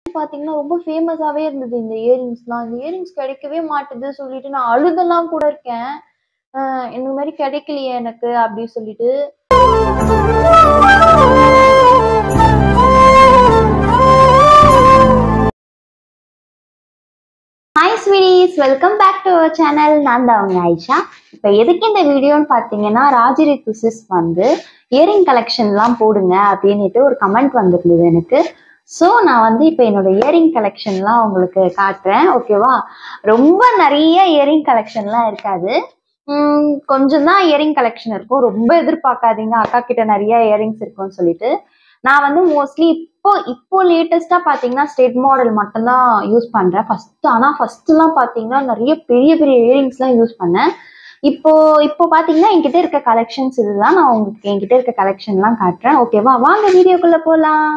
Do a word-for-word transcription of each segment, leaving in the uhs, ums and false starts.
பாத்தீங்கன்னா ரொம்ப ஃபேமஸாவே இருந்தது இந்த இயரிங்ஸ்லாம். இந்த இயரிங்ஸ் கிடைக்கவே மாட்டுது சொல்லிட்டு நான் அழுதெல்லாம் கூட இருக்கேன். அ இந்த மாரி கிடைக்கலையே எனக்கு அப்படி சொல்லிட்டு. Hi sweeties, welcome back to our channel. நான் தான் உங்க ஐஷா. இப்போ எதுக்கு இந்த வீடியோன்னு பார்த்தீங்கன்னா, ராஜரி துசிஸ் வந்து இயரிங் கலெக்ஷன்லாம் போடுங்க அப்படின்ட்டு ஒரு கமெண்ட் வந்திருந்தது எனக்கு. ஸோ நான் வந்து இப்போ என்னோட இயரிங் கலெக்ஷன்லாம் உங்களுக்கு காட்டுறேன், ஓகேவா? ரொம்ப நிறைய இயரிங் கலெக்ஷன்லாம் இருக்காது, கொஞ்சம் தான் இயரிங் கலெக்ஷன் இருக்கும். ரொம்ப எதிர்பார்க்காதீங்க அக்கா கிட்ட நிறைய இயரிங்ஸ் இருக்கும்னு சொல்லிட்டு. நான் வந்து மோஸ்ட்லி இப்போ இப்போ லேட்டஸ்டா பாத்தீங்கன்னா ஸ்டேட் மாடல் மட்டும் தான் யூஸ் பண்றேன் ஃபர்ஸ்ட். ஆனா ஃபர்ஸ்ட் எல்லாம் பாத்தீங்கன்னா நிறைய பெரிய பெரிய இயரிங்ஸ் எல்லாம் யூஸ் பண்ணேன். இப்போ இப்போ பாத்தீங்கன்னா என்கிட்ட இருக்க கலெக்ஷன்ஸ் இதுதான். நான் உங்களுக்கு என்கிட்ட இருக்க கலெக்ஷன் எல்லாம் காட்டுறேன், ஓகேவா? வாங்க வீடியோக்குள்ள போலாம்.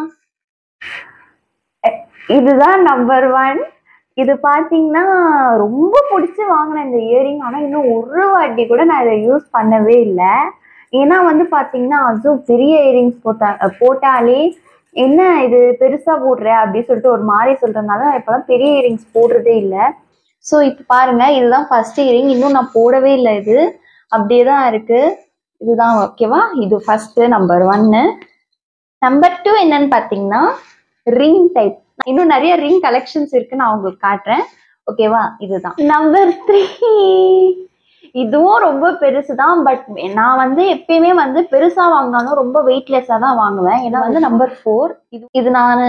இதுதான் நம்பர் ஒன். இது பாத்தீங்கன்னா ரொம்ப பிடிச்சி வாங்கினேன் இந்த இயரிங். ஆனா இன்னும் ஒரு வாட்டி கூட நான் இதை யூஸ் பண்ணவே இல்லை. ஏன்னா வந்து பாத்தீங்கன்னா அதுவும் பெரிய இயரிங்ஸ் போட்டா போட்டாலே என்ன இது பெருசா போடுற அப்படின்னு சொல்லிட்டு ஒரு மாதிரி சொல்றதுனால இப்பதான் பெரிய இயரிங்ஸ் போடுறதே இல்லை. ஸோ இப்போ பாருங்க, இதுதான் ஃபர்ஸ்ட் இயரிங். இன்னும் நான் போடவே இல்லை, இது அப்படியே தான் இருக்கு. இதுதான், ஓகேவா? இது ஃபர்ஸ்ட் நம்பர் ஒன்னு. நம்பர் டூ என்னன்னு பாத்தீங்கன்னா ரிங் டைப். இன்னும் நிறைய ரிங் கலெக்ஷன்ஸ் இருக்கு, நான் உங்களுக்கு காட்டுறேன், ஓகேவா? இதுதான் நம்பர் த்ரீ. இதுவும் ரொம்ப பெருசு தான். பட் நான் வந்து எப்பயுமே வந்து பெருசா வாங்கினாலும் ரொம்ப வெயிட்லெஸ்ஸா தான் வாங்குவேன். ஏன்னா வந்து நம்பர் ஃபோர். இது இது நான்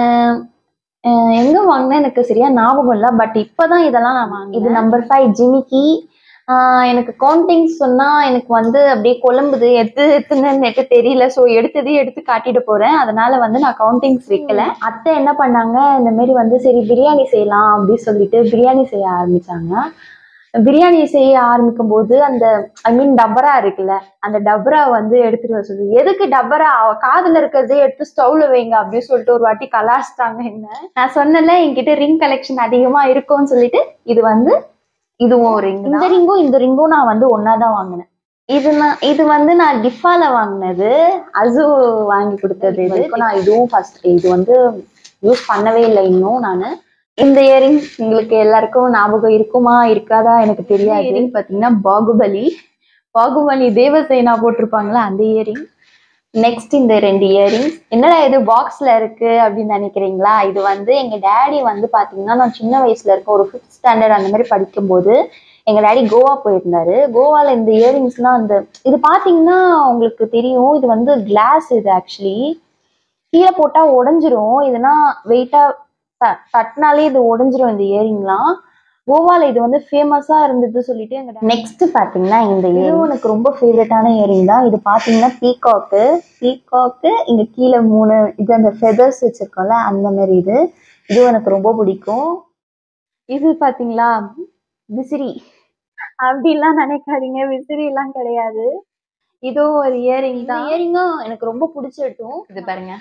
எங்க வாங்கினேன் எனக்கு சரியா ஞாபகம் இல்லை. பட் இப்பதான் இதெல்லாம் நான் வாங்கினேன். இது நம்பர் ஃபைவ் ஜிமிக்கி. ஆஹ் எனக்கு கவுண்டிங் சொன்னா எனக்கு வந்து அப்படியே குழம்புது, எத்து எத்துன்னு எனக்கு தெரியல. ஸோ எடுத்ததே எடுத்து காட்டிட்டு போறேன். அதனால வந்து நான் கவுண்டிங்ஸ் வைக்கல. அத்தை என்ன பண்ணாங்க, இந்த மாதிரி வந்து சரி பிரியாணி செய்யலாம் அப்படின்னு சொல்லிட்டு பிரியாணி செய்ய ஆரம்பிச்சாங்க. பிரியாணி செய்ய ஆரம்பிக்கும் போது அந்த ஐ மீன் டபரா இருக்குல்ல, அந்த டபரா வந்து எடுத்துட்டு வர சொல்லி, எதுக்கு டபரா, காதுல இருக்கிறதே எடுத்து ஸ்டவ்ல வைங்க அப்படின்னு சொல்லிட்டு ஒரு வாட்டி கலாச்சிட்டாங்க என்ன. நான் சொன்னல என்கிட்ட ரிங் கலெக்ஷன் அதிகமா இருக்கும்னு சொல்லிட்டு. இது வந்து இதுவும் ரிங். இந்த ரிங்கும் இந்த ரிங்கும் நான் வந்து ஒன்னாதான் வாங்கினேன். இது நான் இது வந்து நான் டிஃபால வாங்கினது, அசு வாங்கி கொடுத்தது. இது நான் இதுவும் ஃபர்ஸ்ட் இது வந்து யூஸ் பண்ணவே இல்லை இன்னும் நானு. இந்த இயரிங் உங்களுக்கு எல்லாருக்கும் ஞாபகம் இருக்குமா இருக்காதா எனக்கு தெரியாது. பாத்தீங்கன்னா பாகுபலி பாகுபலி தேவசேனா போட்டிருப்பாங்களா அந்த இயரிங். நெக்ஸ்ட் இந்த ரெண்டு இயரிங்ஸ். என்னடா இது பாக்ஸ்ல இருக்கு அப்படின்னு நினைக்கிறீங்களா? இது வந்து எங்க டேடி வந்து பாத்தீங்கன்னா நான் சின்ன வயசுல இருக்க ஒரு ஃபிஃப்த் ஸ்டாண்டர்ட் அந்த மாதிரி படிக்கும் போது எங்க டேடி கோவா போயிருந்தாரு. கோவால இந்த இயரிங்ஸ் எல்லாம் அந்த இது பாத்தீங்கன்னா உங்களுக்கு தெரியும், இது வந்து கிளாஸ். இது ஆக்சுவலி கீழே போட்டா உடஞ்சிரும். இதுனா வெயிட்டா தட்டினாலே இது உடஞ்சிரும் இந்த இயரிங்லாம். கோவால இது வந்து ஃபேமஸா இருந்தது சொல்லிட்டு எங்க நெக்ஸ்ட் பாத்தீங்கன்னா இந்த இயரிங் எனக்கு ரொம்ப ஃபேவரட்டான இயரிங் தான். இது பாத்தீங்கன்னா பீகாக்கு பீகாக்கு இங்க கீழே மூணு இது அந்த ஃபெதர்ஸ் வச்சிருக்கோம்ல அந்த மாதிரி. இது இதுவும் எனக்கு ரொம்ப பிடிக்கும். இது பாத்தீங்களா விசிறி அப்படிலாம் நினைக்காதீங்க, விசிறி எல்லாம் கிடையாது. இதுவும் ஒரு இயரிங் தான். இயரிங்கும் எனக்கு ரொம்ப பிடிச்சிட்டும். இது பாருங்க,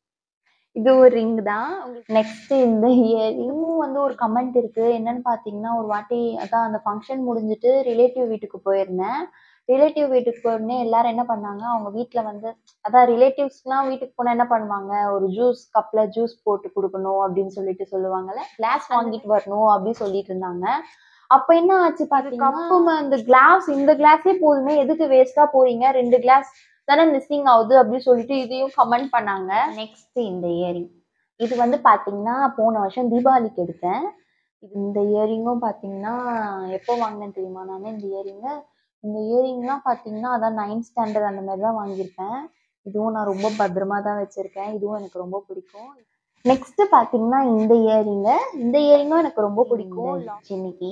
இது ஒரு ரிங் தான். நெக்ஸ்ட் இந்த இயரிங்கும் வந்து ஒரு கமெண்ட் இருக்கு. என்னன்னு பாத்தீங்கன்னா ஒரு வாட்டி அதான் அந்த ஃபங்க்ஷன் முடிஞ்சிட்டு ரிலேட்டிவ் வீட்டுக்கு போயிருந்தேன். ரிலேட்டிவ் வீட்டுக்கு போயிருந்தே எல்லாரும் என்ன பண்ணாங்க, அவங்க வீட்டுல வந்து அதான் ரிலேட்டிவ்ஸ்லாம் வீட்டுக்கு போனா என்ன பண்ணுவாங்க, ஒரு ஜூஸ் கப்ல ஜூஸ் போட்டு கொடுக்கணும் அப்படின்னு சொல்லிட்டு சொல்லுவாங்கல்ல, கிளாஸ் வாங்கிட்டு வரணும் அப்படின்னு சொல்லிட்டு இருந்தாங்க. அப்ப என்ன ஆச்சு பாத்தீங்கன்னா இந்த கிளாஸ் இந்த கிளாஸே போதுமே, எதுக்கு வேஸ்டா போறீங்க, ரெண்டு கிளாஸ் தானே மிஸ்ஸிங் ஆகுது அப்படின்னு சொல்லிட்டு இதையும் கமெண்ட் பண்ணாங்க. நெக்ஸ்ட் இந்த இயரிங். இது வந்து பாத்தீங்கன்னா போன வருஷம் தீபாவளிக்கு எடுத்தேன். இது இந்த இயரிங்கும் பாத்தீங்கன்னா எப்போ வாங்கினேன் தெரியுமா நானு இந்த இயரிங்க இந்த இயரிங்லாம் பாத்தீங்கன்னா அதான் நைன்த் ஸ்டாண்டர்ட் அந்த மாதிரி தான் வாங்கியிருப்பேன். இதுவும் நான் ரொம்ப பத்திரமா தான் வச்சிருக்கேன். இதுவும் எனக்கு ரொம்ப பிடிக்கும். நெக்ஸ்ட் பாத்தீங்கன்னா இந்த இயரிங்க இந்த இயரிங்கும் எனக்கு ரொம்ப பிடிக்கும். ஜிமிக்கி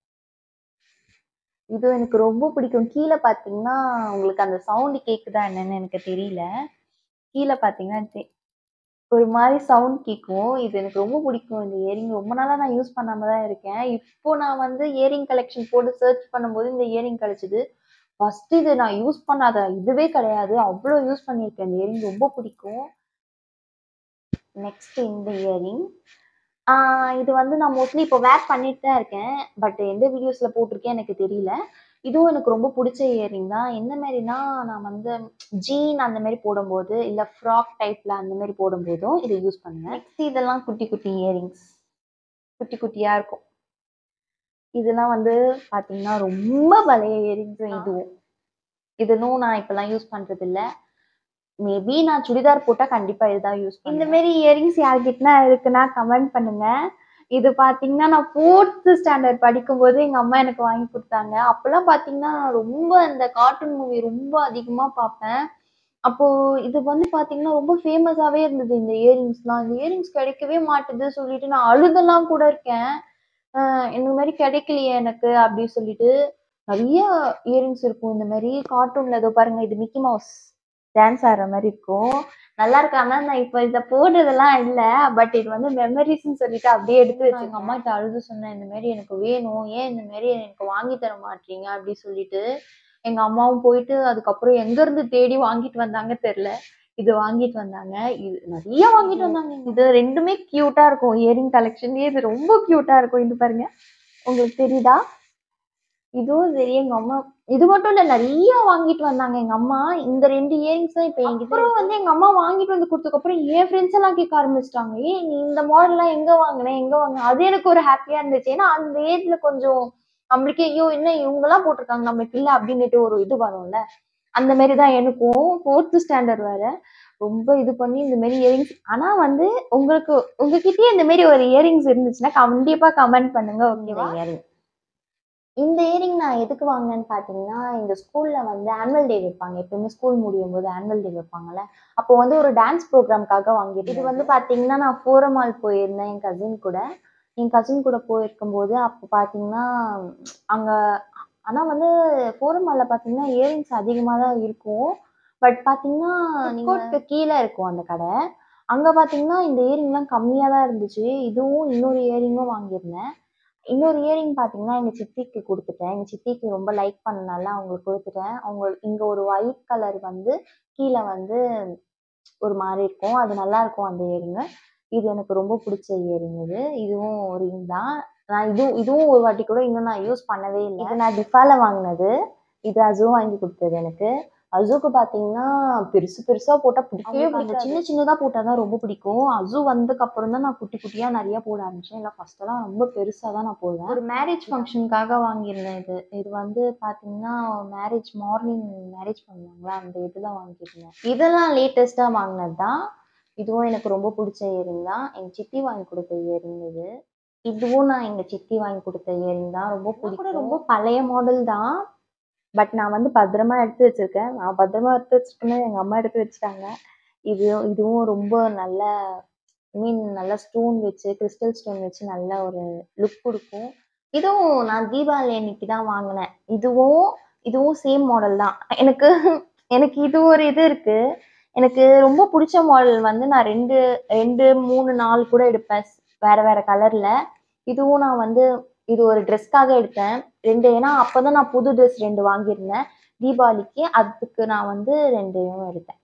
இது எனக்கு ரொம்ப பிடிக்கும். கீழே பாத்தீங்கன்னா உங்களுக்கு அந்த சவுண்ட் கேக்குதா என்னன்னு எனக்கு தெரியல. கீழே பாத்தீங்கன்னா ஒரு மாதிரி சவுண்ட் கேட்கும். இது எனக்கு ரொம்ப பிடிக்கும். இந்த இயரிங் ரொம்ப நாளா நான் யூஸ் பண்ணாம தான் இருக்கேன். இப்போ நான் வந்து இயரிங் கலெக்ஷன் போட்டு சர்ச் பண்ணும்போது இந்த இயரிங் கிடைச்சது. ஃபர்ஸ்ட் இது நான் யூஸ் பண்ணாத இதுவே கிடையாது, அவ்வளோ யூஸ் பண்ணியிருக்கேன். இந்த இயரிங் ரொம்ப பிடிக்கும். நெக்ஸ்ட் இந்த இயரிங். ஆஹ் இது வந்து நான் மோஸ்ட்லி இப்போ வேர் பண்ணிட்டு தான் இருக்கேன். பட் எந்த வீடியோஸ்ல போட்டிருக்கேன் எனக்கு தெரியல. இதுவும் எனக்கு ரொம்ப பிடிச்ச இயரிங் தான். எந்த மாரின்னா, நான் வந்து ஜீன் அந்த மாரி போடும்போது, இல்ல ஃப்ராக் டைப்ல அந்த மாரி போடும்போதும் இத யூஸ் பண்ணுவேன். நெக்ஸ்ட் இதெல்லாம் குட்டி குட்டி இயரிங்ஸ். குட்டி குட்டியா இருக்கும். இதெல்லாம் வந்து பார்த்தீங்கன்னா, ரொம்ப பழைய இயரிங்ஸ் இதுவும். இதுவும் நான் இப்பலாம் யூஸ் பண்றதில்ல. மேபி நான் சுடிதார் போட்டா கண்டிப்பா இதுதான் யூஸ் பண்ணுவேன். இந்த மாரி இயரிங்ஸ் யார்கிட்டனா இருக்குன்னா கமெண்ட் பண்ணுங்க. இது பார்த்தீங்கன்னா, நான் ஃபோர்த் ஸ்டாண்டர்ட் படிக்கும்போது எங்க அம்மா எனக்கு வாங்கி குடுத்தாங்க. அப்பலாம் பார்த்தீங்கன்னா, ரொம்ப இந்த கார்ட்டூன் மூவி ரொம்ப அதிகமா பார்ப்பேன். அப்போ இது வந்து பார்த்தீங்கன்னா, ரொம்ப ஃபேமஸாவே இருந்தது இந்த இயரிங்ஸ்லாம். இந்த இயரிங்ஸ் கிடைக்கவே மாட்டுது சொல்லிட்டு நான் அழுதெல்லாம் கூட இருக்கேன். அ இந்த மாரி கிடைக்கலையே எனக்கு அப்டி சொல்லிட்டு, நெறைய இயரிங்ஸ் இருக்கும். இந்த மாரி கார்ட்டூன்ல இதோ பாருங்க இது மிக்கி மவுஸ் டான்ஸ் ஆடுற மாரி இருக்கும். நல்லா இருக்கு. ஆனா நான் இப்ப இத போடுறதெல்லாம் இல்ல. பட் இது வந்து மெமரீஸ்ன்னு சொல்லிட்டு அப்டியே எடுத்து வச்சு எங்க அம்மாட்ட அழுது சொன்னேன். இந்த மாரி எனக்கு வேணும். ஏன் இந்த மாரி எனக்கு வாங்கி தர மாட்றீங்க அப்டி சொல்லிட்டு. எங்க அம்மாவும் போயிட்டு அதுக்கப்புறம் எங்க இருந்து தேடி வாங்கிட்டு வந்தாங்க தெரியல. இது வாங்கிட்டு வந்தாங்க. இது நெறைய வாங்கிட்டு வந்தாங்க. இது ரெண்டுமே கியூட்டா இருக்கும். இயரிங் கலெக்ஷன்லயே இது ரொம்ப கியூட்டா இருக்கும். இது பாருங்க. உங்களுக்கு தெரியுதா? இதுவும் சரி எங்க அம்மா இது மட்டும் இல்ல நெறைய வாங்கிட்டு வந்தாங்க எங்க அம்மா. இந்த ரெண்டு இயரிங்ஸ் தான் இப்ப என்கிட்ட அப்புறம் வந்து எங்க அம்மா வாங்கிட்டு வந்து குடுத்ததுக்கப்புறம் என் ஃப்ரெண்ட்ஸ் எல்லாம் கேட்க ஆரம்பிச்சுட்டாங்க. "ஏய் நீ இந்த மாடல்லாம் எங்க வாங்குன? எங்க வாங்குன?" அது எனக்கு ஒரு ஹேப்பியா இருந்துச்சு. ஏன்னா அந்த ஏஜ்ல கொஞ்சம் நம்மளுக்கே ஐயோ! என்ன இவங்கலாம் போட்டுருக்காங்க நம்மளுக்கு இல்ல அப்டின்னுட்டு ஒரு இது வரும்ல. அந்த மாரி தான் எனக்கும். ஃபோர்த் ஸ்டாண்டர்ட் வேற. ரொம்ப இது பண்ணி இந்த மாரி இயரிங்ஸ் ஆனா வந்து உங்களுக்கு உங்ககிட்டயே இந்த மாரி ஒரு இயரிங்ஸ் இருந்துச்சுன்னா கண்டிப்பா கமெண்ட் பண்ணுங்க ஓகேவா? இயரிங். இந்த இயரிங் நான் எதுக்கு வாங்கினேன்னு பார்த்தீங்கன்னா, எங்க ஸ்கூல்ல வந்து ஆனுவல் டே வைப்பாங்க. எப்பயுமே ஸ்கூல் முடியும்போது ஆனுவல் டே வைப்பாங்கல்ல. அப்போ வந்து ஒரு டான்ஸ் ப்ரோகிராம்க்காக வாங்கியிருந்தேன். இது வந்து பார்த்தீங்கன்னா, நான் ஃபோரம் மால் போயிருந்தேன் என் கசின் கூட. என் கசின் கூட போயிருக்கும்போது, அப்போ பார்த்தீங்கன்னா, அங்க ஆனா வந்து ஃபோரம் மால்ல பார்த்தீங்கன்னா, இயரிங்ஸ் அதிகமா தான் இருக்கும். பட் பார்த்தீங்கன்னா, நீங்க கோர்ட்க்கு கீழ இருக்கும் அந்த கடை. அங்க பார்த்தீங்கன்னா, இந்த இயரிங்லாம் கம்மியா தான் இருந்துச்சு. இதுவும் இன்னொரு இயரிங்கும் வாங்கியிருந்தேன். இன்னொரு இயரிங் பார்த்தீங்கன்னா, எங்க சித்திக்கு குடுத்துட்டேன். எங்க சித்திக்கு ரொம்ப லைக் பண்ணனால அவங்களுக்கு குடுத்துட்டேன். அவங்க இங்க ஒரு ஒயிட் கலர் வந்து கீழ வந்து ஒரு மாரி இருக்கும். அது நல்லாருக்கும் அந்த இயரிங்கு. இது எனக்கு ரொம்ப புடிச்ச இயரிங் இது. இதுவும் ரிங் தான். நான் இது இதுவும் ஒரு வாட்டி கூட இன்னும் நான் யூஸ் பண்ணவே இல்ல. இது நான் டிஃபால வாங்குனது. இது அசு வாங்கி குடுத்தது எனக்கு. அசுக்கு பார்த்தீங்கன்னா, பெருசு பெருசா போட்டா பிடிக்கவே பிடிக்காது. சின்ன சின்னதா போட்டா தான் ரொம்ப பிடிக்கும். அசு வந்ததுக்கப்புறம் தான் நான் குட்டி குட்டியா நெறைய போட ஆரம்பிச்சேன். இல்ல ஃபர்ஸ்ட்டெல்லாம் ரொம்ப பெருசா தான் நான் போடுவேன். ஒரு மேரேஜ் ஃபங்ஷனுக்காக வாங்கியிருந்தேன் இது. இது வந்து பார்த்தீங்கன்னா, மேரேஜ் மார்னிங் மேரேஜ் பண்ணுவாங்கல்ல, அந்த இதுல வாங்கியிருந்தேன். இதெல்லாம் லேட்டஸ்ட்டா வாங்குனது தான். இதுவும் எனக்கு ரொம்ப புடிச்ச இயரிங் தான். எங்க சித்தி வாங்கி குடுத்த இயரிங் இது. இதுவும் நான் எங்க சித்தி வாங்கி குடுத்த இயரிங் தான். ரொம்ப பிடிக்கும். கூட ரொம்ப பழைய மாடல் தான். பட் நான் வந்து பத்திரமா எடுத்து வச்சிருக்கேன். நான் பத்திரமா எடுத்து வச்சிருக்கேன்னு எங்க அம்மா எடுத்து வச்சுட்டாங்க. இது இதுவும் ரொம்ப நல்ல ஐ மீன் நல்ல ஸ்டோன் வச்சு, கிறிஸ்டல் ஸ்டோன் வச்சு நல்ல ஒரு லுக் குடுக்கும். இதுவும் நான் தீபாவளி அன்னைக்கு தான் வாங்குனேன். இதுவும் இதுவும் சேம் மாடல் தான். எனக்கு எனக்கு இது ஒரு இது இருக்கு. எனக்கு ரொம்ப புடிச்ச மாடல் வந்து நான் ரெண்டு, ரெண்டு, மூணு, நாலு கூட எடுப்பேன். வேற வேற கலர்ல. இதுவும் நான் வந்து இது ஒரு ட்ரெஸ்க்காக எடுத்தேன். ரெண்டு ஏன்னா அப்பதான் நான் புது ட்ரெஸ் ரெண்டு வாங்கியிருந்தேன். தீபாவளிக்கு. அதுக்கு நான் வந்து ரெண்டும் எடுத்தேன்.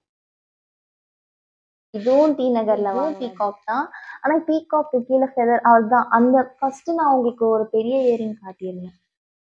இதுவும் டி நகர்ல வாங்குனது. பீகாக் தான். ஆனா பீகாக்கு கீழ ஃபெதர் அதுதான். அந்த ஃபர்ஸ்ட் நான் உங்களுக்கு ஒரு பெரிய இயரிங் காட்டியிருந்தேன்.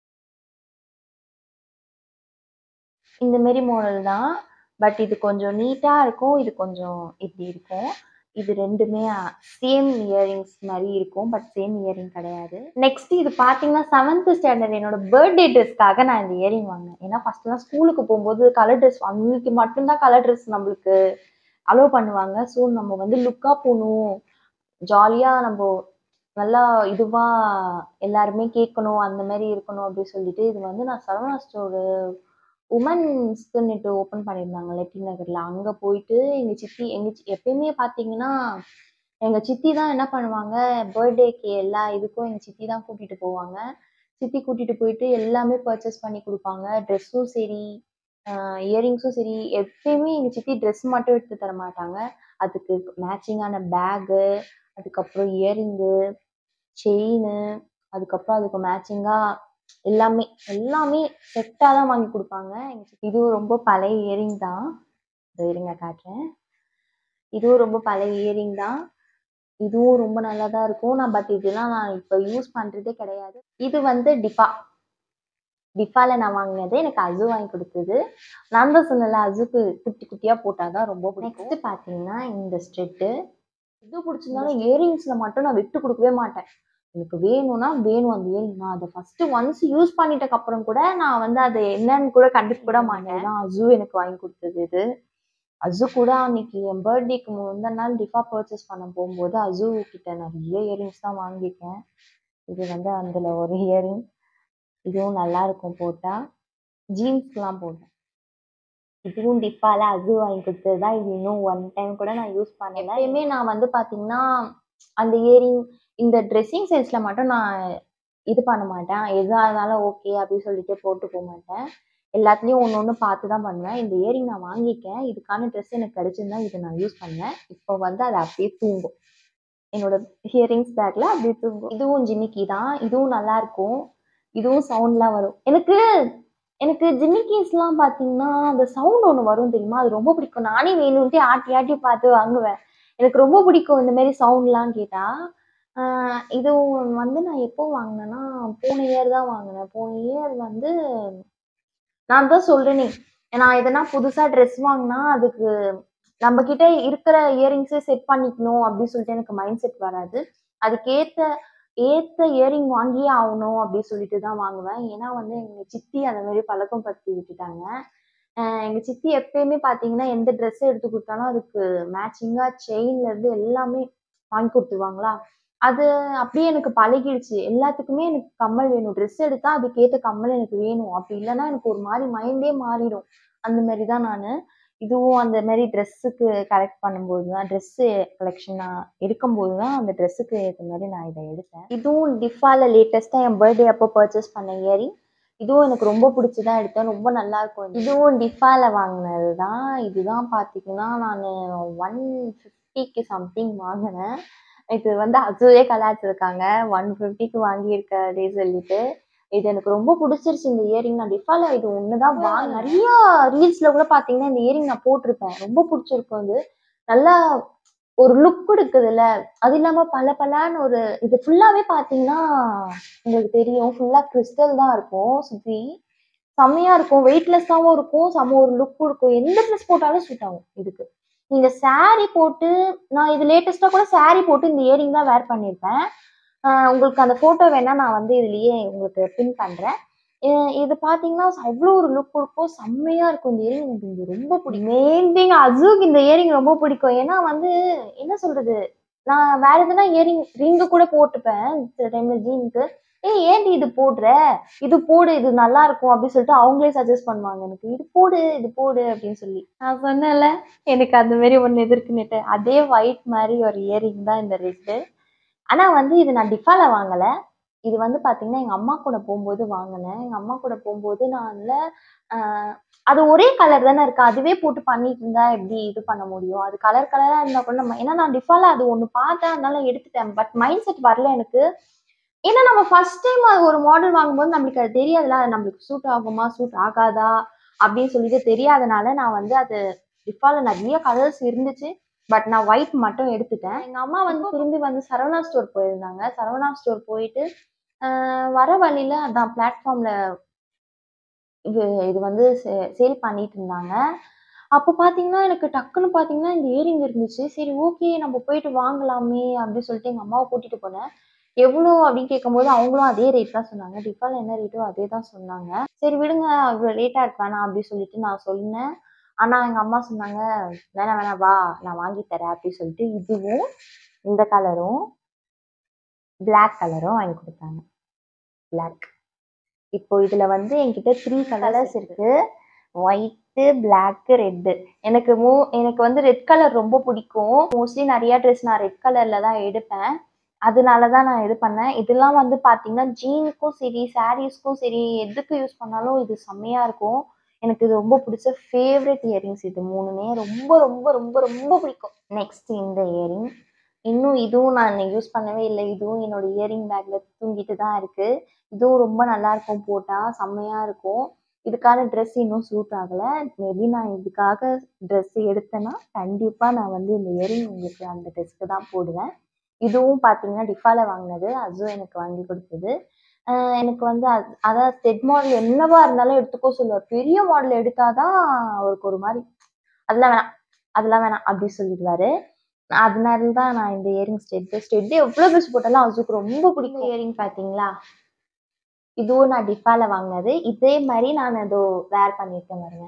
இந்த மாரி மாடல் தான். பட் இது கொஞ்சம் நீட்டா இருக்கும். இது கொஞ்சம் இப்படி இருக்கும். இது ரெண்டுமே சேம் இயரிங்ஸ் மாரி இருக்கும். பட் சேம் இயரிங் கிடையாது. நெக்ஸ்ட் இது பார்த்தீங்கன்னா, செவன்த் ஸ்டாண்டர்ட் என்னோட பர்த்டே ட்ரெஸ்க்காக நான் இந்த இயரிங் வாங்குனேன். ஏன்னா ஃபர்ஸ்ட்லாம் ஸ்கூலுக்கு போம்போது கலர் ட்ரெஸ் அன்னைக்கு மட்டும் தான் கலர் ட்ரெஸ் நம்மளுக்கு அலோ பண்ணுவாங்க. ஸோ நம்ம வந்து லுக்கா போணும். ஜாலியா நம்போ நல்லா இதுவா எல்லாருமே கேட்கணும். அந்த மாரி இருக்கணும் அப்படின்னு சொல்லிட்டு, இது வந்து நான் சரவணா ஸ்டோரு உமன்ஸ்க்குன்னுட்டு ஓப்பன் பண்ணியிருந்தாங்கல்ல டி நகர்ல. அங்க போயிட்டு எங்க சித்தி எங்க சி எப்பயுமே பார்த்தீங்கன்னா, எங்க சித்தி தான் என்ன பண்ணுவாங்க, பர்த்டேக்கு எல்லா இதுக்கும் எங்க சித்தி தான் கூட்டிட்டு போவாங்க. சித்தி கூட்டிட்டு போயிட்டு எல்லாமே பர்ச்சேஸ் பண்ணி குடுப்பாங்க. ட்ரெஸ்ஸும் சரி, அ இயரிங்ஸும் சரி, எப்பயுமே எங்க சித்தி ட்ரெஸ் மட்டும் எடுத்து தர மாட்டாங்க. அதுக்கு மேட்சிங்கான பேகு, அதுக்கப்புறம் இயரிங்கு, செயினு, அதுக்கப்புறம் அதுக்கு மேட்சிங்கா எல்லாமே எல்லாமே செட்டா தான் வாங்கி குடுப்பாங்க. எங்க சித்தி இதுவும் ரொம்ப பழைய இயரிங் தான். இதோ இருங்க காட்டுறேன். இதுவும் ரொம்ப பழைய இயரிங் தான். இதுவும் ரொம்ப நல்லா தான் இருக்கும். நான் பட் இதெல்லாம் நான் இப்ப யூஸ் பண்றதே கிடையாது. இது வந்து டிபா. டிஃபால நான் வாங்கினது எனக்கு அசு வாங்கி கொடுத்தது. நான் தான் சொன்னல அசுக்கு குட்டி குட்டியா போட்டாதான் ரொம்ப பிடிக்கும். நெக்ஸ்ட் பாத்தீங்கன்னா இந்த ஸ்ட்ரெட்டு இது பிடிச்சிருந்தாலும் இயரிங்ஸ்ல மட்டும் நான் விட்டு கொடுக்கவே மாட்டேன். எனக்கு வேணும்னா வேணும் அந்த இயரிங். நான் அதை ஃபர்ஸ்ட் ஒன்ஸ் யூஸ் பண்ணிட்டக்கு அப்புறம் கூட நான் வந்து அதை என்னன்னு கூட கண்டுக்க கூட மாட்டேன். தான் அசு எனக்கு வாங்கி கொடுத்தது இது. அசு கூட அன்னைக்கு என் பர்த்டேக்கு முந்தின நாள் டிஃபா பர்ச்சேஸ் பண்ண போகும்போது அசு கிட்ட நிறைய இயரிங்ஸ் தான் வாங்கியிருக்கேன். இது வந்து அதுல ஒரு இயரிங். இதுவும் நல்லா இருக்கும் போட்டா. ஜீன்ஸ்லாம் போடுவேன். இதுவும் டிஃபால அசு வாங்கி கொடுத்தது தான். இது இன்னும் ஒன் டைம் கூட நான் யூஸ் பண்ணல. எப்பயுமே நான் வந்து பாத்தீங்கன்னா அந்த இயரிங் இந்த ட்ரெஸ்ஸிங் சென்ஸ்ல மட்டும் நான் இது பண்ண மாட்டேன். எதா இருந்தாலும் ஓகே அப்படின்னு சொல்லிட்டு போட்டு போக மாட்டேன். எல்லாத்துலயும் ஒன்று ஒன்று பார்த்து தான் பண்ணுவேன். இந்த இயரிங் நான் வாங்கியிருக்கேன். இதுக்கான ட்ரெஸ் எனக்கு கிடைச்சிருந்தா இதை நான் யூஸ் பண்ணேன். இப்போ வந்து அது அப்படியே தூங்கும். என்னோட இயரிங்ஸ் பேக்ல அப்படியே தூங்கும். இதுவும் ஜிமிக்கி தான். இதுவும் நல்லா இருக்கும். இதுவும் சவுண்ட்லாம் வரும். எனக்கு எனக்கு ஜிமிக்கிஸ்லாம் பார்த்தீங்கன்னா அந்த சவுண்ட் ஒன்று வரும் தெரியுமா, அது ரொம்ப பிடிக்கும். நானே வேணும்ட்டே ஆட்டி ஆட்டி பார்த்து வாங்குவேன். எனக்கு ரொம்ப பிடிக்கும் இந்த மாதிரி சவுண்ட்லாம் கேட்டா. ஆஹ் இது வந்து நான் எப்போ வாங்கினேன்னா போன இயர் தான் வாங்கினேன். போன இயர் வந்து நான் தான் சொல்றேனே, நான் எதனா புதுசா ட்ரெஸ் வாங்கினா அதுக்கு நம்ம கிட்ட இருக்கிற இயரிங்ஸே செட் பண்ணிக்கணும் அப்படின்னு சொல்லிட்டு எனக்கு மைண்ட் செட் வராது. அதுக்கேத்த ஏத்த இயரிங் வாங்கியே ஆகணும் அப்படின்னு சொல்லிட்டு தான் வாங்குவேன். ஏன்னா வந்து எங்க சித்தி அந்த மாதிரி பழக்கம் படுத்தி விட்டுட்டாங்க. அஹ் எங்க சித்தி எப்பயுமே பாத்தீங்கன்னா எந்த ட்ரெஸ் எடுத்து கொடுத்தாலும் அதுக்கு மேட்சிங்கா செயின்ல இருந்து எல்லாமே வாங்கி கொடுத்துருவாங்களா. அது அப்படியே எனக்கு பழகிடுச்சு. எல்லாத்துக்குமே எனக்கு கம்மல் வேணும். ட்ரெஸ் எடுத்தா அதுக்கேத்த கம்மல் எனக்கு வேணும். அப்படி இல்லைன்னா எனக்கு ஒரு மாதிரி மைண்டே மாறிடும். அந்த மாதிரி தான் நான் இதுவும் அந்த மாதிரி ட்ரெஸ்ஸுக்கு கலெக்ட் பண்ணும்போது தான் ட்ரெஸ்ஸு கலெக்ஷன் நான் எடுக்கும்போது தான் அந்த ட்ரெஸ்ஸுக்கு ஏற்ற மாதிரி நான் இதை எடுத்தேன். இதுவும் டிஃபால லேட்டஸ்ட்டாக என் பர்த்டே அப்போ பர்ச்சேஸ் பண்ண இயரிங். இதுவும் எனக்கு ரொம்ப பிடிச்சிதான் எடுத்தேன். ரொம்ப நல்லா இருக்கும். இதுவும் டிஃபால வாங்கினது தான். இதுதான் பார்த்தீங்கன்னா நான் ஒன் ஃபிஃப்டிக்கு சம்திங் வாங்கினேன். இது வந்து அசுவே கலாச்சிருக்காங்க. ஒன் ஃபிஃப்டிக்கு வாங்கியிருக்க அப்படின்னு சொல்லிட்டு இது எனக்கு ரொம்ப பிடிச்சிருச்சு இந்த இயரிங். நான் டிஃபால இது ஒண்ணுதான் வாங்க நிறைய ரீல்ஸ்ல கூட பாத்தீங்கன்னா இந்த இயரிங் நான் போட்டிருப்பேன். ரொம்ப பிடிச்சிருக்கும். அது நல்லா ஒரு லுக் கொடுக்குதுல்ல. அது இல்லாம பல பலான்னு ஒரு இது ஃபுல்லாவே பாத்தீங்கன்னா உங்களுக்கு தெரியும் ஃபுல்லா கிறிஸ்டல் தான் இருக்கும் சுத்தி. செம்மையா இருக்கும். வெயிட்லெஸ்ஸாவும் இருக்கும். செம்ம ஒரு லுக் கொடுக்கும். எந்த ட்ரெஸ் போட்டாலும் சூட் ஆகும் இதுக்கு. நீங்க சாரி போட்டு நான் இது லேட்டஸ்டா கூட சாரி போட்டு இந்த இயரிங் தான் வேர் பண்ணியிருப்பேன். உங்களுக்கு அந்த போட்டோ வேணா நான் வந்து இதுலயே உங்களுக்கு பின் பண்றேன். இது பாத்தீங்கன்னா அவ்வளோ ஒரு லுக் கொடுக்கும். செம்மையா இருக்கும். இந்த இயரிங் எனக்கு இது ரொம்ப பிடிக்கும். மெயின் திங் அசுக்கு இந்த இயரிங் ரொம்ப பிடிக்கும். ஏன்னா வந்து என்ன சொல்றது, நான் வேற எதுனா இயரிங் ரிங்கு கூட போட்டுப்பேன் சில டைம்ல ஜீனுக்கு. ஏய் ஏன்டி இது போடுற, இது போடு, இது நல்லா இருக்கும் அப்படின்னு சொல்லிட்டு அவங்களே சஜஸ்ட் பண்ணுவாங்க எனக்கு. இது போடு இது போடு அப்படின்னு சொல்லி. நான் சொன்னேன்ல எனக்கு அந்த மாதிரி ஒன்று எதிர்க்குன்னுட்டு. அதே ஒயிட் மாதிரி ஒரு இயரிங் தான் இந்த ரெட்டு. ஆனா வந்து இது நான் டிஃபால வாங்கல. இது வந்து பாத்தீங்கன்னா எங்க அம்மா கூட போகும்போது வாங்கினேன். எங்க அம்மா கூட போகும்போது நான் ஆஹ் அது ஒரே கலர் தானே இருக்கு. அதுவே போட்டு பண்ணிட்டு இருந்தா எப்படி இது பண்ண முடியும். அது கலர் கலரா இருந்தா கூட நம்ம ஏன்னா நான் டிஃபால அது ஒண்ணு பார்த்தேன் அதனால எடுத்துட்டேன். பட் மைண்ட் செட் வரல எனக்கு. ஏன்னா நம்ம ஃபர்ஸ்ட் டைம் ஒரு மாடல் வாங்கும்போது நம்மளுக்கு அது தெரியாதுல்ல. அது நம்மளுக்கு சூட் ஆகுமா சூட் ஆகாதா அப்படின்னு சொல்லிட்டு தெரியாதனால நான் வந்து அது டிஃபால நிறைய கலர்ஸ் இருந்துச்சு. பட் நான் ஒயிட் மட்டும் எடுத்துட்டேன். எங்க அம்மா வந்து திரும்பி வந்து சரவணா ஸ்டோர் போயிருந்தாங்க. சரவணா ஸ்டோர் போயிட்டு ஆஹ் வர வழியில அதான் பிளாட்ஃபார்ம்ல இது இது வந்து சேல் பண்ணிட்டு இருந்தாங்க. அப்போ பாத்தீங்கன்னா எனக்கு டக்குன்னு பாத்தீங்கன்னா இந்த இயரிங் இருந்துச்சு. சரி ஓகே நம்ம போயிட்டு வாங்கலாமே அப்படின்னு சொல்லிட்டு எங்க அம்மாவை கூட்டிட்டு போனேன். எவ்வளோ அப்படின்னு கேட்கும்போது அவங்களும் அதே ரேட் தான் சொன்னாங்க. டிஃபால என்ன ரேட்டோ அதே தான் சொன்னாங்க. சரி விடுங்க இவ்வளோ ரேட்டா இருக்கு வேணாம் அப்படின்னு சொல்லிட்டு நான் சொன்னேன். ஆனா எங்க அம்மா சொன்னாங்க வேணாம் வேணாம் வா நான் வாங்கி தரேன் அப்படின்னு சொல்லிட்டு இதுவும் இந்த கலரும் பிளாக் கலரும் வாங்கி கொடுத்தாங்க. பிளாக். இப்போ இதுல வந்து என்கிட்ட த்ரீ கலர்ஸ் இருக்கு. White, black, red. எனக்கு மூ எனக்கு வந்து ரெட் கலர் ரொம்ப பிடிக்கும். மோஸ்ட்லி நிறைய ட்ரெஸ் நான் ரெட் கலர்ல தான் எடுப்பேன். அதனாலதான் நான் இது பண்ணேன். இதெல்லாம் வந்து பாத்தீங்கன்னா ஜீனுக்கும் சரி சாரீஸ்க்கும் சரி எதுக்கு யூஸ் பண்ணாலும் இது செம்மையா இருக்கும். எனக்கு இது ரொம்ப பிடிச்ச ஃபேவரட் இயரிங்ஸ் இது மூணுமே ரொம்ப ரொம்ப ரொம்ப ரொம்ப பிடிக்கும். நெக்ஸ்ட் இந்த இயரிங். இன்னும் இதுவும் நான் யூஸ் பண்ணவே இல்லை. இதுவும் என்னோட இயரிங் பேக்ல தூங்கிட்டு தான் இருக்கு. இதுவும் ரொம்ப நல்லா இருக்கும். போட்டா செம்மையா இருக்கும். இதுக்கான ட்ரெஸ் இன்னும் சூட் ஆகல. மேபி நான் இதுக்காக ட்ரெஸ் எடுத்தேன்னா கண்டிப்பா நான் வந்து இந்த இயரிங் உங்களுக்கு அந்த ட்ரெஸ்க்கு தான் போடுவேன். இதுவும் பாத்தீங்கன்னா டிஃபால வாங்கினது. அதுவும் எனக்கு வாங்கி கொடுத்தது. எனக்கு வந்து அது அதான் ஸ்டெட் மாடல் என்னவா இருந்தாலும் எடுத்துக்கோ சொல்லுவார். பெரிய மாடல் எடுத்தாதான் அவருக்கு ஒரு மாதிரி அதெல்லாம் வேணாம் அதெல்லாம் வேணாம் அப்படி சொல்லிடுவாரு. அதனால தான் நான் இந்த இயரிங் ஸ்டெட் ஸ்டெட் எவ்வளோ பெருசு போட்டாலும் அசுக்கு ரொம்ப பிடிக்கும். இயரிங் பார்த்தீங்களா, இதுவும் நான் டிஃபால வாங்கினது. இதே மாதிரி நான் அதோ வேர் பண்ணியிருக்கேன் பாருங்க.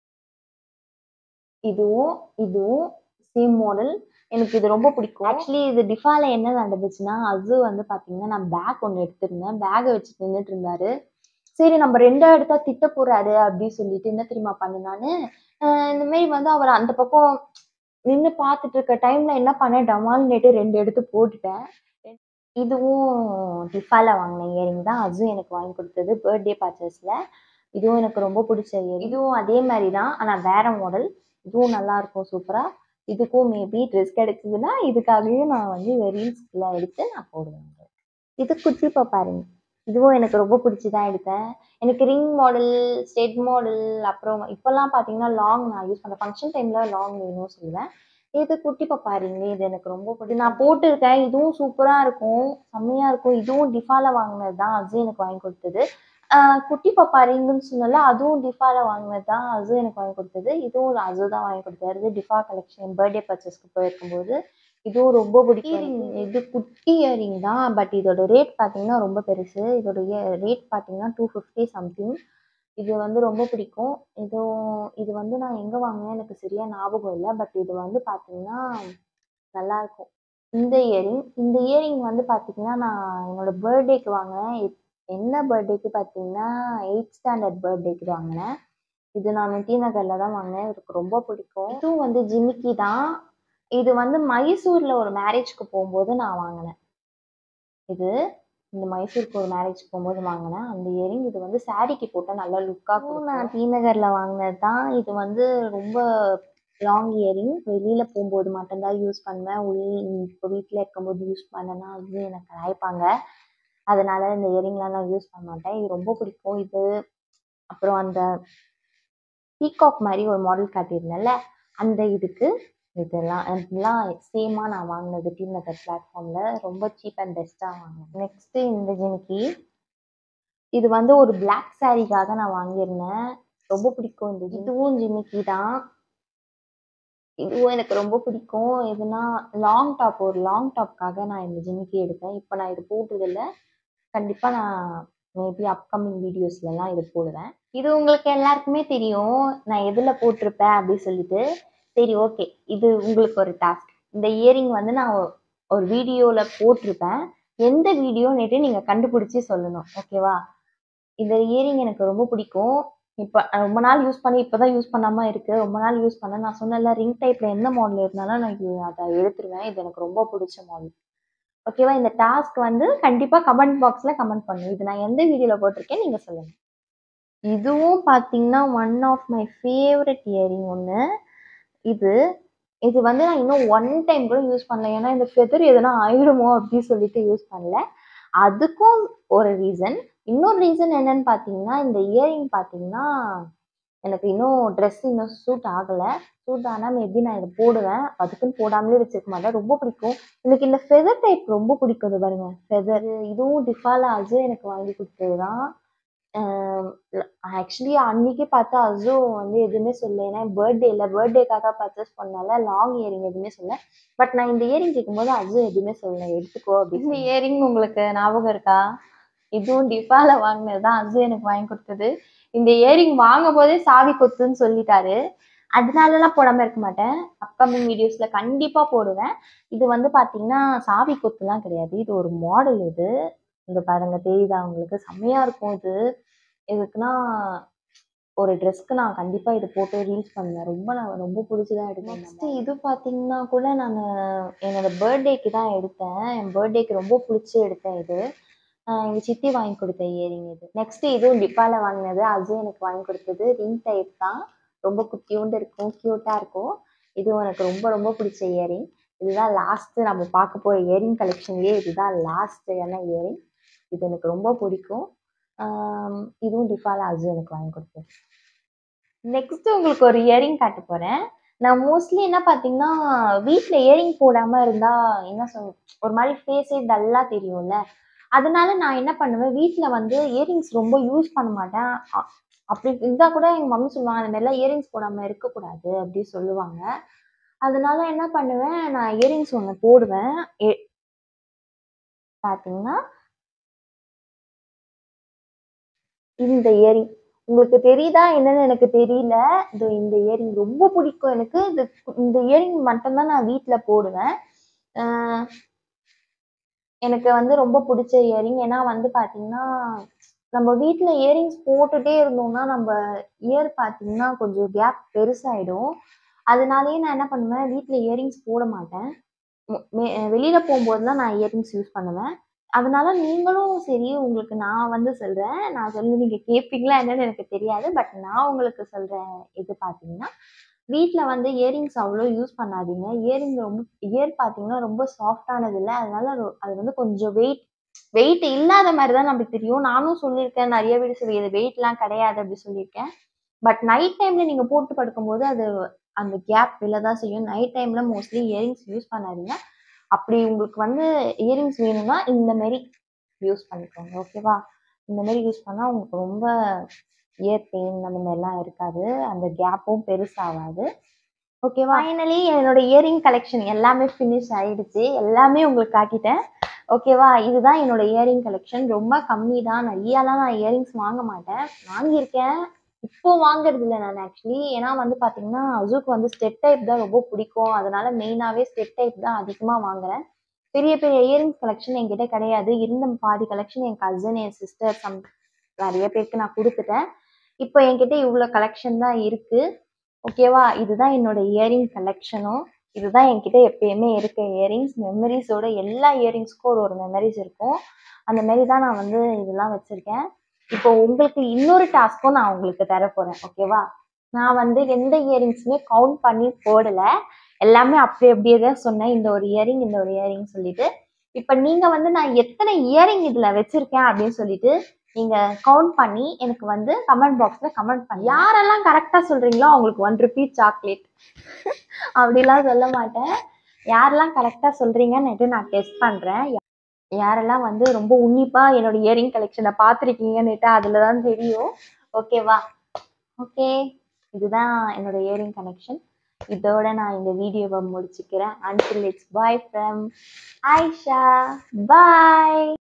இதுவும் இதுவும் சேம் மாடல். எனக்கு இது ரொம்ப பிடிக்கும். ஆக்சுவலி இது டிஃபால என்ன நடந்துச்சுன்னா, அசு வந்து பார்த்தீங்கன்னா நான் பேக் ஒன்று எடுத்திருந்தேன். பேக்கை வச்சு நின்றுட்டு இருந்தாரு. சரி நம்ம ரெண்டா எடுத்தா திட்ட போறாரு அப்படின்னு சொல்லிட்டு என்ன தெரியுமா பண்ணுனான்னு, இந்த மாதிரி வந்து அவர் அந்த பக்கம் நின்று பார்த்துட்டு இருக்க டைம்ல என்ன பண்ணேன், டமால்னேட்டு ரெண்டு எடுத்து போட்டுட்டேன். இதுவும் டிஃபால வாங்கின இயரிங் தான். அதுவும் எனக்கு வாங்கி கொடுத்தது பர்த்டே பர்ச்சேஸ்ல. இதுவும் எனக்கு ரொம்ப பிடிச்ச இயரிங். இதுவும் அதே மாதிரி தான், ஆனால் வேற மாடல். இதுவும் நல்லா இருக்கும் சூப்பரா. இதுக்கும் மேபி ட்ரெஸ் கிடைச்சதுன்னா இதுக்காகவே நான் வந்து இந்த ரீல்ஸ்ல எடுத்து நான் போடுவேன். இது குட்டி பாப்பாருங்க. இதுவும் எனக்கு ரொம்ப பிடிச்சிதான் எடுத்தேன். எனக்கு ரிங் மாடல், ஸ்டெட் மாடல், அப்புறம் இப்போல்லாம் பார்த்தீங்கன்னா லாங் நான் யூஸ் பண்ணுறேன். ஃபங்க்ஷன் டைமில் லாங் வேணும்னு சொல்லுவேன். இது குட்டி பாப்பா ரிங். இது எனக்கு ரொம்ப பிடிக்கும். நான் போட்டிருக்கேன். இதுவும் சூப்பராக இருக்கும், செம்மையாக இருக்கும். இதுவும் டிஃபால வாங்கினது தான். அது எனக்கு வாங்கி கொடுத்தது. குட்டி பாப்பா ரிங்குன்னு சொன்னால அதுவும் டிஃபால வாங்கினது தான். அது எனக்கு வாங்கி கொடுத்தது. இதுவும் அசு தான் வாங்கி கொடுத்தாரு. டிஃபா கலெக்ஷன் பர்த்டே பர்ச்சேஸ்க்கு போயிருக்கும்போது இதுவும் ரொம்ப பிடிக்கும். இது குட்டி இயரிங் தான். பட் இதோட ரேட் பார்த்தீங்கன்னா ரொம்ப பெருசு. இதோட ரேட் பார்த்தீங்கன்னா டூ ஃபிஃப்டி சம்திங். இது வந்து ரொம்ப பிடிக்கும். இதுவும் இது வந்து நான் எங்கே வாங்கினேன் எனக்கு சரியா ஞாபகம் இல்லை. பட் இது வந்து பார்த்தீங்கன்னா நல்லாயிருக்கும். இந்த இயரிங் இந்த இயரிங் வந்து பார்த்தீங்கன்னா நான் என்னோட பர்த்டேக்கு வாங்கினேன். என்ன பர்த்டேக்கு பார்த்தீங்கன்னா எயிட் ஸ்டாண்டர்ட் பர்த்டேக்கு வாங்கினேன். இது நான் டி நகரில் தான் வாங்கினேன். எனக்கு ரொம்ப பிடிக்கும். இதுவும் வந்து ஜிமிக்கி தான். இது வந்து மைசூர்ல ஒரு மேரேஜ்க்கு போகும்போது நான் வாங்கினேன். இது இந்த மைசூருக்கு ஒரு மேரேஜ்க்கு போகும்போது வாங்கினேன் அந்த இயரிங். இது வந்து சாரிக்கு போட்டால் நல்லா லுக்காக நான் டி நகரில் வாங்கினது தான். இது வந்து ரொம்ப லாங் இயரிங். வெளியில் போகும்போது மட்டும்தான் யூஸ் பண்ணுவேன். உள் இப்போ வீட்டில் இருக்கும்போது யூஸ் பண்ணேன்னா அது எனக்கு கலாய்ப்பாங்க. அதனால இந்த இயரிங்லாம் நான் யூஸ் பண்ண மாட்டேன். இது ரொம்ப பிடிக்கும். இது அப்புறம் அந்த பீகாக் மாதிரி ஒரு மாடல் காட்டியிருந்தேன்ல, அந்த இதுக்கு இதெல்லாம் இதெல்லாம் சேமாக நான் வாங்கினது டி நகர் பிளாட்ஃபார்மில். ரொம்ப சீப் அண்ட் பெஸ்ட்டாக வாங்கினேன். நெக்ஸ்ட்டு இந்த ஜிமிக்கி. இது வந்து ஒரு பிளாக் சாரீக்காக நான் வாங்கியிருந்தேன். ரொம்ப பிடிக்கும். இந்த இதுவும் ஜிமிக்கி தான். இதுவும் எனக்கு ரொம்ப பிடிக்கும். எதுனா லாங் டாப் ஒரு லாங் டாப்காக நான் இந்த ஜிமிக்கி எடுத்தேன். இப்போ நான் இது போட்டதில்லை. கண்டிப்பாக நான் மேபி அப்கமிங் வீடியோஸ்லலாம் இது போடுவேன். இது உங்களுக்கு எல்லாருக்குமே தெரியும் நான் எதில் போட்டிருப்பேன் அப்படின்னு சொல்லிட்டு. சரி ஓகே, இது உங்களுக்கு ஒரு டாஸ்க். இந்த இயரிங் வந்து நான் ஒரு வீடியோவில் போட்டிருப்பேன். எந்த வீடியோன்னுட்டு நீங்கள் கண்டுபிடிச்சி சொல்லணும். ஓகேவா? இந்த இயரிங் எனக்கு ரொம்ப பிடிக்கும். இப்போ ரொம்ப நாள் யூஸ் பண்ணி இப்போ தான் யூஸ் பண்ணாமல் இருக்குது. ரொம்ப நாள் யூஸ் பண்ண நான் சொன்னல ரிங் டைப்பில் எந்த மாடல் இருந்தாலும் நான் அதை எடுத்துருவேன். இது எனக்கு ரொம்ப பிடிச்ச மாடல். ஓகேவா? இந்த டாஸ்க் வந்து கண்டிப்பாக கமெண்ட் பாக்ஸில் கமெண்ட் பண்ணுங்க. இது நான் எந்த வீடியோவில் போட்டிருக்கேன் நீங்கள் சொல்லுங்கள். இதுவும் பார்த்தீங்கன்னா one of my favourite earring ஒன்று. இது இது வந்து நான் இன்னும் ஒன் டைம் கூட யூஸ் பண்ணல. ஏன்னா இந்த ஃபெதர் எதுனா ஆயிடுமோ அப்படின்னு சொல்லிட்டு யூஸ் பண்ணல. அதுக்கும் ஒரு ரீசன். இன்னொரு ரீசன் என்னன்னு பார்த்தீங்கன்னா இந்த இயரிங் பார்த்தீங்கன்னா எனக்கு இன்னும் ட்ரெஸ் இன்னும் சூட் ஆகலை. சூட் ஆனால் மேபி நான் இதை போடுவேன். அதுக்குன்னு போடாமலே வச்சிருக்க மாட்டேன். ரொம்ப பிடிக்கும் எனக்கு. இந்த ஃபெதர் டைப் ரொம்ப பிடிக்கும். இது பாருங்க ஃபெதர். இதுவும் டிஃபால அசு எனக்கு வாங்கி கொடுத்தது தான். ஆக்சுவலி அன்னைக்கு பார்த்தா அசு வந்து எதுவுமே சொல்லலை. ஏன்னா பர்த்டே இல்லை, பர்த்டேக்காக பர்ச்சேஸ் பண்ணால லாங் இயரிங் எதுவுமே சொல்லலை. பட் நான் இந்த இயரிங் கேட்கும்போது அசு எதுவுமே சொல்லலை, எடுத்துக்கோ அப்படின்னு. இந்த இயரிங் உங்களுக்கு ஞாபகம் இருக்கா? இதுவும் டிஃபால வாங்கினது தான். அசு எனக்கு வாங்கி கொடுத்தது. இந்த இயரிங் வாங்கும் போதே சாவி கொத்துன்னு சொல்லிட்டாரு. அதனாலலாம் போடாமல் இருக்க மாட்டேன். அப்கமிங் வீடியோஸில் கண்டிப்பாக போடுவேன். இது வந்து பார்த்தீங்கன்னா சாவி கொத்துலாம் கிடையாது. இது ஒரு மாடல். இது இந்த பாருங்க தெரியுதா உங்களுக்கு? செம்மையாக இருக்கும். இது இதுக்குன்னா ஒரு ட்ரெஸ்க்கு நான் கண்டிப்பாக இது போட்டு ரீல்ஸ் பண்ணுவேன். ரொம்ப நான் ரொம்ப பிடிச்சிதான் எடுத்தேன். நெக்ஸ்ட்டு இது பார்த்தீங்கன்னா கூட நான் என்னோடய பர்த்டேக்கு தான் எடுத்தேன். என் பர்த்டேக்கு ரொம்ப பிடிச்சி எடுத்தேன். இது எங்கள் சித்தி வாங்கி கொடுத்த இயரிங் இது. நெக்ஸ்ட்டு இதுவும் டிப்பால வாங்கினது. அதுவும் எனக்கு வாங்கி கொடுத்தது. ரிங் டைப் தான். ரொம்ப குட்டியூண்டு இருக்கும், க்யூட்டாக இருக்கும். இதுவும் எனக்கு ரொம்ப ரொம்ப பிடிச்ச இயரிங். இதுதான் லாஸ்ட்டு நம்ம பார்க்க போகிற இயரிங் கலெக்ஷன்லேயே இதுதான் லாஸ்ட்டான இயரிங். இது எனக்கு ரொம்ப பிடிக்கும். இதுவும் டிஃபால அசு எனக்கு வாங்கி கொடுத்தது. நெக்ஸ்ட்டு உங்களுக்கு ஒரு இயரிங் காட்ட போகிறேன். நான் மோஸ்ட்லி என்ன பார்த்தீங்கன்னா வீட்டில் இயரிங் போடாமல் இருந்தால் என்ன சொல் ஒரு மாதிரி ஃபேஸே டல்லாக தெரியும்ல. அதனால நான் என்ன பண்ணுவேன், வீட்ல வந்து இயரிங்ஸ் ரொம்ப யூஸ் பண்ண மாட்டேன். அ அப்படி இருந்தா கூட எங்க மம்மி சொல்லுவாங்க, "அந்த மாரிலாம் இயரிங்ஸ் போடாம இருக்கக்கூடாது" அப்படி சொல்லுவாங்க. அதனால என்ன பண்ணுவேன், நான் இயரிங்ஸ் ஒண்ணு போடுவேன். எ பார்த்தீங்கன்னா, இந்த இயரிங். உங்களுக்கு தெரியுதா என்னன்னு எனக்கு தெரியல. இதோ இந்த இயரிங் ரொம்ப பிடிக்கும் எனக்கு. இது இந்த இயரிங் மட்டும் தான் நான் வீட்ல போடுவேன். அ எனக்கு வந்து ரொம்ப புடிச்ச இயரிங். ஏன்னா வந்து பார்த்தீங்கன்னா, நம்ம வீட்ல இயரிங்ஸ் போட்டுட்டே இருந்தோம்னா, நம்ப இயர் பார்த்தீங்கன்னா, கொஞ்சம் கேப் பெருசாயிடும். அதனாலேயே நான் என்ன பண்ணுவேன், வீட்ல இயரிங்ஸ் போட மாட்டேன். ம் மே வெளியில போம்போது தான் நான் இயரிங்ஸ் யூஸ் பண்ணுவேன். அதனால நீங்களும் சரி, உங்களுக்கு நான் வந்து சொல்றேன். நான் சொல்லி நீங்க கேட்பீங்களா என்னன்னு எனக்கு தெரியாது. பட் நான் உங்களுக்கு சொல்ற இது பார்த்தீங்கன்னா, வீட்ல வந்து இயரிங்ஸ் அவ்ளோ யூஸ் பண்ணாதீங்க. இயரிங் ரொம்ப இயர் பார்த்தீங்கன்னா, ரொம்ப சாஃப்ட்டானது இல்ல. அதனால ரொ அது வந்து கொஞ்சம் வெயிட் வெயிட் இல்லாத மாரி தான் நமக்கு தெரியும். நானும் சொல்லியிருக்கேன். நெறைய வீடு சொல்லி இது வெயிட்லாம் கிடையாது அப்டி சொல்லியிருக்கேன். பட் நைட் டைம்ல நீங்க போட்டு படுக்கும்போது அது அந்த கேப் விழ தான் செய்யும். நைட் டைம்ல மோஸ்ட்லி இயரிங்ஸ் யூஸ் பண்ணாதீங்க. அப்படி உங்களுக்கு வந்து இயரிங்ஸ் வேணும்னா, இந்த மாரி யூஸ் பண்ணிக்கோங்க. ஓகேவா? இந்த மாரி யூஸ் பண்ணா உங்களுக்கு ரொம்ப இயர் பெயின் அந்த மாரிலாம் இருக்காது. அந்த கேப்பும் பெருசாவாது. ஓகேவா? ஃபைனலி என்னோட இயரிங் கலெக்ஷன் எல்லாமே ஃபினிஷ் ஆயிடுச்சு. எல்லாமே உங்களுக்கு காட்டிட்டேன். ஓகேவா? இதுதான் என்னோட இயரிங் கலெக்ஷன். ரொம்ப கம்மி தான். நெறையாலாம் நான் இயரிங்ஸ் வாங்க மாட்டேன். வாங்கியிருக்கேன். இப்போ வாங்குறது இல்ல நான் ஆக்சுவலி. ஏன்னா வந்து பார்த்தீங்கன்னா, அசூக்கு வந்து ஸ்டெட் டைப் தான் ரொம்ப பிடிக்கும். அதனால மெயினாவே ஸ்டெட் டைப் தான் அதிகமா வாங்குறேன். பெரிய பெரிய இயரிங்ஸ் கலெக்ஷன் என்கிட்ட கிடையாது. இருந்த பாதி கலெக்ஷன் என் கசின், என் சிஸ்டர் சம் நெறைய பேருக்கு நான் குடுத்துட்டேன். இப்போ என்கிட்ட இவ்ளோ கலெக்ஷன் தான் இருக்கு. ஓகேவா? இதுதான் என்னோட இயரிங் கலெக்ஷனும். இதுதான் என்கிட்ட எப்பயுமே இருக்க இயரிங்ஸ். மெமரீஸோட எல்லா இயரிங்ஸ்க்கும் ஒரு ஒரு மெமரீஸ் இருக்கும். அந்த மாரி தான் நான் வந்து இதெல்லாம் வச்சிருக்கேன். இப்போ உங்களுக்கு இன்னொரு டாஸ்க்கும் நான் உங்களுக்கு தரப்போறேன். ஓகேவா? நான் வந்து எந்த இயரிங்ஸுமே கவுண்ட் பண்ணி போடல. எல்லாமே அப்படி அப்படியே தான் சொன்னேன். இந்த ஒரு இயரிங், இந்த ஒரு இயரிங் சொல்லிட்டு. இப்ப நீங்க வந்து நான் எத்தனை இயரிங் இதுல வச்சிருக்கேன் அப்படின்னு சொல்லிட்டு, நீங்க கவுண்ட் பண்ணி எனக்கு வந்து கமெண்ட் பாக்ஸ்ல கமெண்ட் பண்ணுங்க. யாரெல்லாம் கரெக்ட்டா சொல்றீங்களோ அவங்களுக்கு ஒரு ருப்பீ சாக்லேட். அப்படிலாம் சொல்ல மாட்டேன். யாரெல்லாம் கரெக்ட்டா சொல்றீங்கன்னுட்டு நான் டெஸ்ட் பண்றேன். யாரெல்லாம் வந்து ரொம்ப உன்னிப்பா என்னோட இயரிங் கலெக்ஷன பார்த்துருக்கீங்கன்னுட்டு அதுல தான் தெரியும். ஓகேவா? ஓகே. இதுதான் என்னோட இயரிங் கலெக்ஷன். இதோட நான் இந்த வீடியோவ முடிச்சுக்கிறேன். Until it's bye from Ayesha. Bye.